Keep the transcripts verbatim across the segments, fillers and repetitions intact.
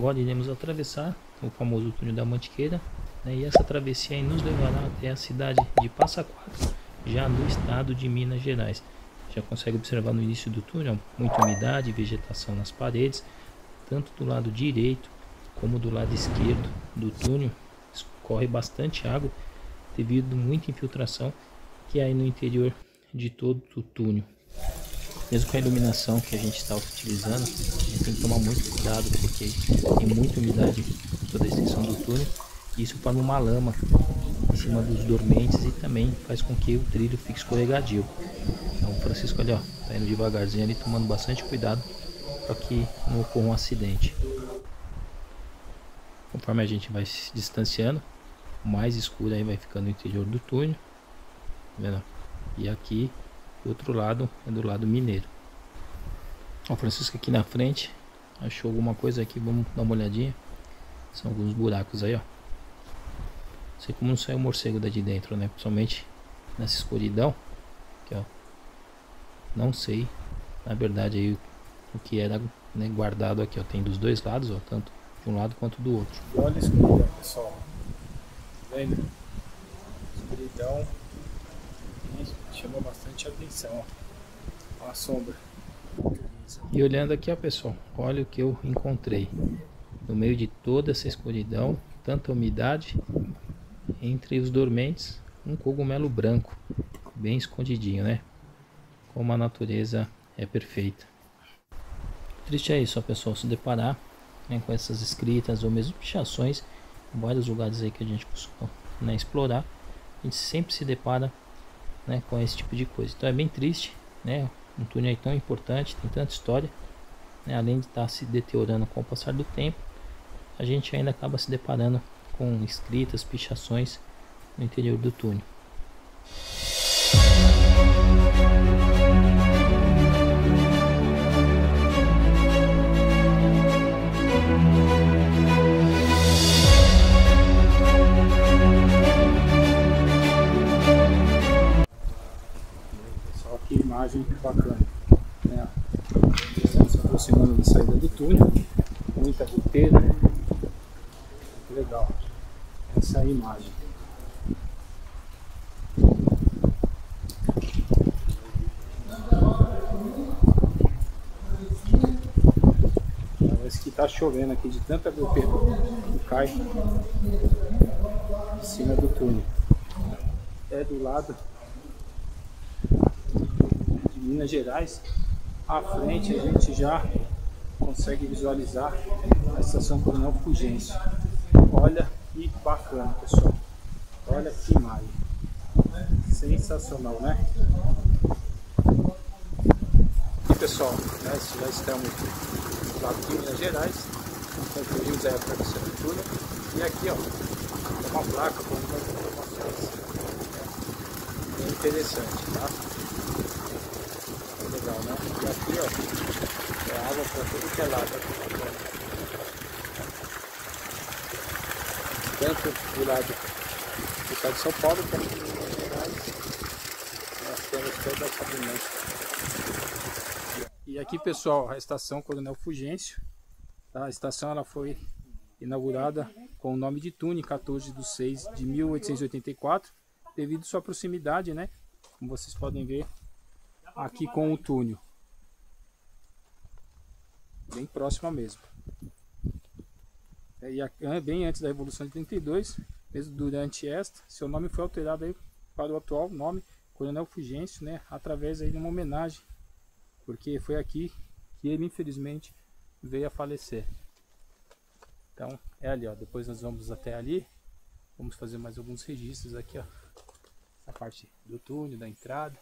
agora iremos atravessar o famoso túnel da Mantiqueira, né? E essa travessia aí nos levará até a cidade de Passa Quatro, já no estado de Minas Gerais. Já consegue observar no início do túnel muita umidade e vegetação nas paredes, tanto do lado direito como do lado esquerdo do túnel. Escorre bastante água devido a muita infiltração que há aí no interior de todo o túnel. Mesmo com a iluminação que a gente está utilizando, a gente tem que tomar muito cuidado, porque tem muita umidade em toda a extensão do túnel. Isso forma uma lama em cima dos dormentes e também faz com que o trilho fique escorregadio. Então o Francisco ali, ó, tá indo devagarzinho ali, tomando bastante cuidado para que não ocorra um acidente. Conforme a gente vai se distanciando, mais escuro aí vai ficando o interior do túnel, tá vendo? E aqui do outro lado é do lado mineiro. O Francisco aqui na frente achou alguma coisa aqui, vamos dar uma olhadinha. São alguns buracos aí, ó. Não sei como não saiu o morcego daqui dentro, né? Principalmente nessa escuridão. Aqui, ó. Não sei, na verdade, aí o que era, né, guardado aqui, ó. Tem dos dois lados, ó, tanto de um lado quanto do outro. Olha a escuridão, pessoal. Tá vendo? Escuridão chama bastante atenção, ó. A sombra. E olhando aqui, ó, pessoal, olha o que eu encontrei no meio de toda essa escuridão, tanta umidade, entre os dormentes, um cogumelo branco, bem escondidinho, né? Como a natureza é perfeita. Triste é isso, ó, pessoal, se deparar, né, com essas escritas ou mesmo pichações em vários lugares aí que a gente costuma, né, explorar. A gente sempre se depara, né, com esse tipo de coisa. Então é bem triste, né? Um túnel tão importante, tem tanta história, né? Além de estar se deteriorando com o passar do tempo, a gente ainda acaba se deparando com escritas, pichações no interior do túnel. Pessoal, que imagem bacana, né? Estamos se aproximando da saída do túnel, muita goteira, que legal essa é a imagem. Parece que está chovendo aqui de tanta goteira que cai em cima do túnel. É do lado de Minas Gerais. À frente a gente já consegue visualizar a estação Coronel Fulgêncio. Olha que bacana, pessoal. Olha que imagem. Sensacional, né? E pessoal, nós já estamos lá aqui em Minas Gerais. Concluímos a atravessão do túnel. E aqui, ó, tem uma placa com algumas informações, né? Bem interessante, tá? Legal, né? E aqui, ó, é água para tudo que é lado. Tanto do lado do estado de São Paulo como de Minas Gerais, nós temos toda essa dimensão. E aqui, pessoal, a estação Coronel Fulgêncio, tá? A estação ela foi inaugurada com o nome de túnel em quatorze de seis de mil oitocentos e oitenta e quatro, devido à sua proximidade, né? Como vocês podem ver aqui com o túnel, bem próxima mesmo. E bem antes da Revolução de trinta e dois, mesmo durante esta, seu nome foi alterado aí para o atual nome Coronel Fulgêncio, né? Através aí de uma homenagem, porque foi aqui que ele infelizmente veio a falecer. Então é ali, ó. Depois nós vamos até ali, vamos fazer mais alguns registros aqui, ó, a parte do túnel, da entrada.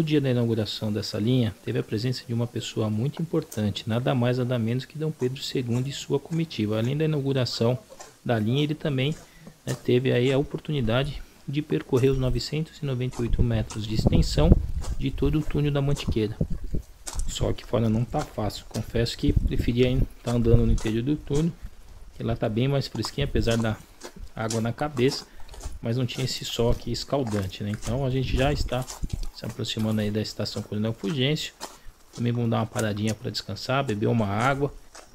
no dia da inauguração dessa linha, teve a presença de uma pessoa muito importante, nada mais nada menos que Dom Pedro segundo e sua comitiva. Além da inauguração da linha, ele também, né, teve aí a oportunidade de percorrer os novecentos e noventa e oito metros de extensão de todo o túnel da Mantiqueira. Só que fora não tá fácil, confesso que preferia estar tá andando no interior do túnel, que lá tá bem mais fresquinho, apesar da água na cabeça, mas não tinha esse sol aqui escaldante, né? Então a gente já está se aproximando aí da estação Coronel Fulgêncio. Também vamos dar uma paradinha para descansar, beber uma água.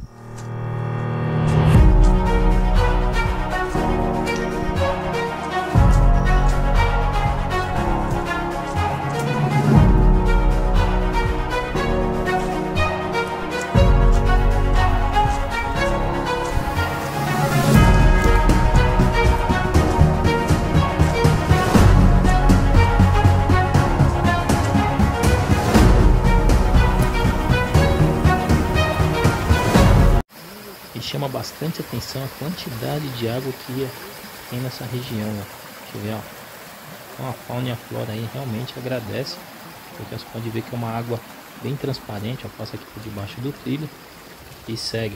E chama bastante atenção a quantidade de água que tem nessa região, ó. Deixa eu ver, ó. Então a fauna e a flora aí realmente agradece, porque você pode ver que é uma água bem transparente, ó. Passa aqui por debaixo do trilho e segue.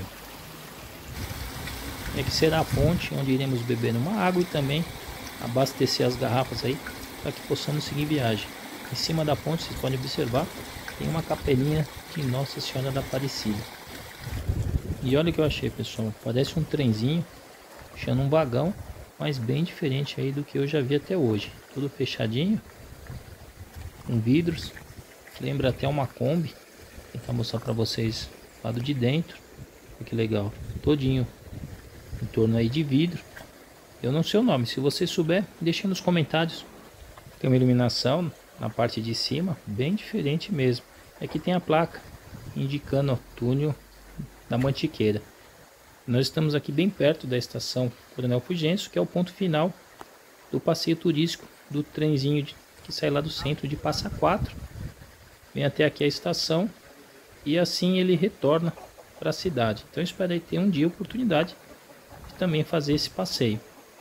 E aqui será a ponte onde iremos beber uma água e também abastecer as garrafas aí para que possamos seguir viagem. Em cima da ponte, vocês podem observar, tem uma capelinha de Nossa Senhora da Aparecida. E olha o que eu achei, pessoal, parece um trenzinho puxando um vagão, mas bem diferente aí do que eu já vi até hoje. Tudo fechadinho, com vidros, lembra até uma Kombi. Vou tentar mostrar para vocês o lado de dentro. Olha que legal, todinho em torno aí de vidro. Eu não sei o nome, se você souber, deixe nos comentários. Tem uma iluminação na parte de cima, bem diferente mesmo. Aqui tem a placa indicando o túnel da Mantiqueira. Nós estamos aqui bem perto da estação Coronel Fulgêncio, que é o ponto final do passeio turístico do trenzinho de, que sai lá do centro de Passa Quatro, vem até aqui a estação e assim ele retorna para a cidade. Então eu espero aí ter um dia a oportunidade de também fazer esse passeio.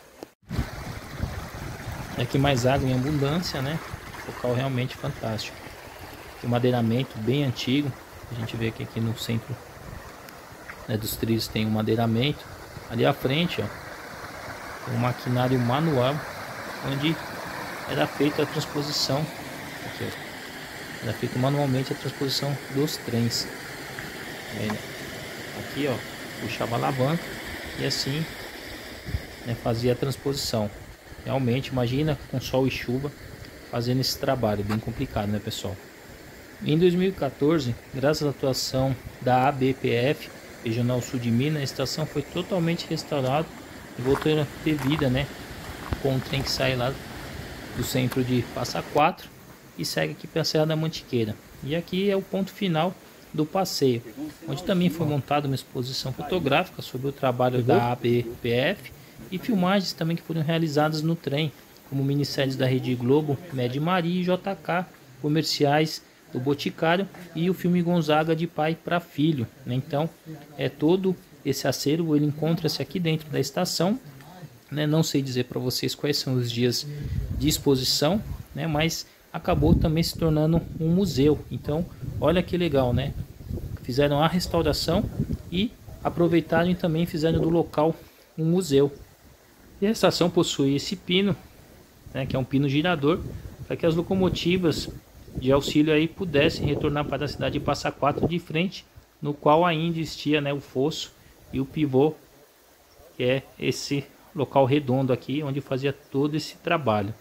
Aqui mais água em abundância, né? Local realmente fantástico. Tem um madeiramento bem antigo. A gente vê que aqui no centro, né, dos trilhos tem um madeiramento. Ali à frente, ó, tem um maquinário manual onde era feita a transposição. Aqui, ó, era feita manualmente a transposição dos trens. É, aqui, ó, puxava a alavanca e assim, né, fazia a transposição. Realmente, imagina com sol e chuva fazendo esse trabalho, bem complicado, né, pessoal? Em dois mil e quatorze, graças à atuação da A B P F, Regional Sul de Minas, a estação foi totalmente restaurada e voltou a ter vida, né? Com o trem que sai lá do centro de Passa Quatro e segue aqui para a Serra da Mantiqueira. E aqui é o ponto final do passeio, onde também foi montada uma exposição fotográfica sobre o trabalho da A B P F e filmagens também que foram realizadas no trem, como minisséries da Rede Globo, Med Maria e J K, comerciais do Boticário e o filme Gonzaga de pai para filho, né? Então é todo esse acervo, ele encontra-se aqui dentro da estação, né? Não sei dizer para vocês quais são os dias de exposição, né? Mas acabou também se tornando um museu. Então olha que legal, né? Fizeram a restauração e aproveitaram e também fizeram do local um museu. E a estação possui esse pino, né, que é um pino girador, para que as locomotivas de auxílio aí pudessem retornar para a cidade de Passa Quatro de frente, no qual ainda existia, né, o fosso e o pivô, que é esse local redondo aqui onde fazia todo esse trabalho.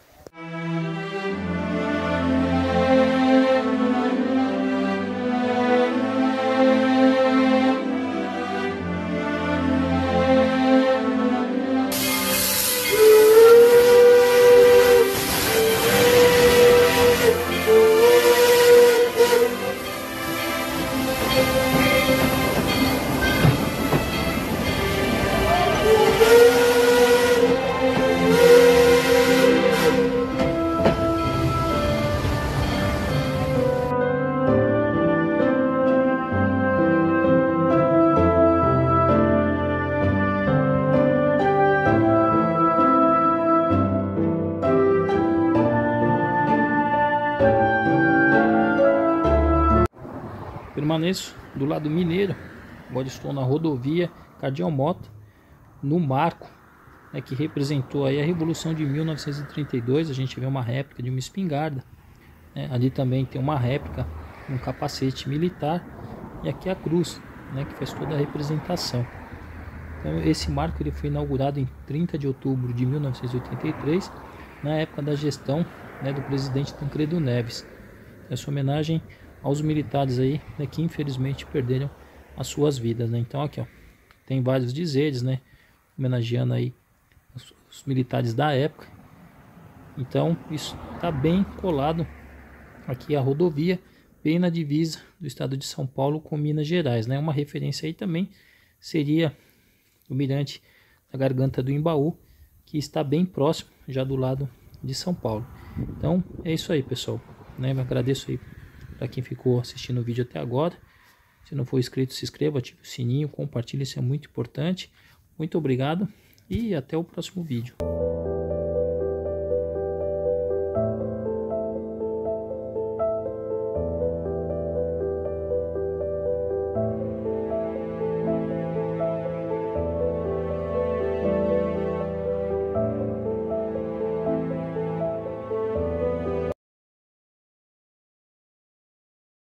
permaneço do lado mineiro. Agora estou na rodovia Cardeal Mota, no marco, né, que representou aí a Revolução de mil novecentos e trinta e dois. A gente vê uma réplica de uma espingarda, né? Ali também tem uma réplica, um capacete militar, e aqui a cruz, né, que faz toda a representação. Então, esse marco ele foi inaugurado em trinta de outubro de mil novecentos e oitenta e três, na época da gestão, né, do presidente Tancredo Neves. Essa homenagem aos militares aí, né, que infelizmente perderam as suas vidas, né? Então aqui, ó, tem vários dizeres, né, homenageando aí os, os militares da época. Então isso está bem colado aqui a rodovia, bem na divisa do estado de São Paulo com Minas Gerais, né? Uma referência aí também seria o mirante da Garganta do Imbaú, que está bem próximo, já do lado de São Paulo. Então é isso aí, pessoal, né? Eu agradeço aí para quem ficou assistindo o vídeo até agora. Se não for inscrito, se inscreva, ative o sininho, compartilhe, isso é muito importante. Muito obrigado e até o próximo vídeo.